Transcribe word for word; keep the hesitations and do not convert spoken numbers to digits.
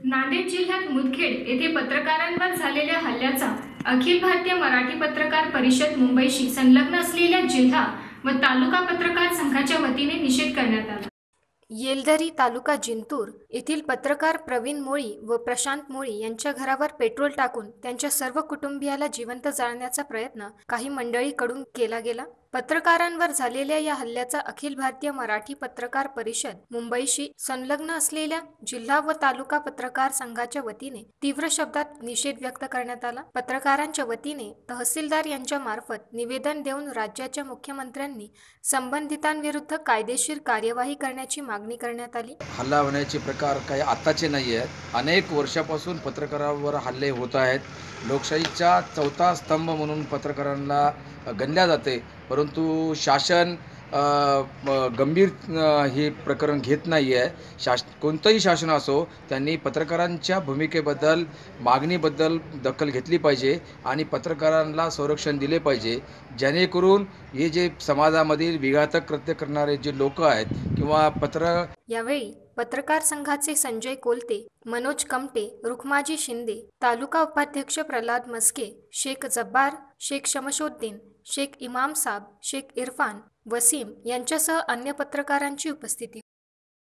नांदेड जिल्ह्यात मुदखेड येथे पत्रकारांवर झालेल्या हल्ल्याचा अखिल भारतीय मराठी पत्रकार परिषद मुंबईशी संलग्न असलेल्या जिल्हा व तालुका पत्रकार संघाच्या वतीने निषेध करण्यात आला। येलदरी तालुका जिंतूर येथील पत्रकार प्रवीण मोळी व प्रशांत मोळी यांच्या घरावर पेट्रोल टाकून त्यांच्या सर्व कुटुंबियाला जिवंत जाळण्याचा प्रयत्न काही मंडळीकडून केला गेला। पत्रकारांवर झालेल्या या हल्ल्याचा अखिल भारतीय मराठी पत्रकार परिषद मुंबईशी संलग्न असलेल्या जिल्हा व तालुका पत्रकार संघाच्या वतीने तीव्र शब्दात निषेध व्यक्त करण्यात आला। पत्रकारांच्या वतीने तहसीलदार यांच्या मार्फत निवेदन देऊन राज्याच्या मुख्यमंत्र्यांनी संबंधितांविरुद्ध कायदेशीर कार्यवाही करण्याची मागणी करण्यात आली। हल्ला होण्याचे प्रकार काही आताचे नाही आहेत। अनेक वर्षापासून पत्रकारांवर हल्ले होत आहेत। लोकशाहीचा चौथा स्तंभ म्हणून पत्रकारांना गणल्या जाते, परंतु शासन गंभीर हे प्रकरण घेत नाही आहे। शास कोणतंही शासन असो त्यांनी पत्रकारांच्या भूमिकेबद्दल मागणीबद्दल दखल घेतली पाहिजे आणि पत्रकारांना संरक्षण दिले पाहिजे, जेणेकरून हे जे समाजामधील विघातक कृत्य करणारे जे लोक आहेत किंवा पत्र यावेळी पत्रकार संघाचे संजय कोलते, मनोज कमटे, रुखमाजी शिंदे, तालुका उपाध्यक्ष प्रल्हाद मस्के, शेख जब्बार, शेख शमशोद्दीन, शेख इमाम साब, शेख इरफान, वसीम यांच्यासह अन्य पत्रकारांची उपस्थिती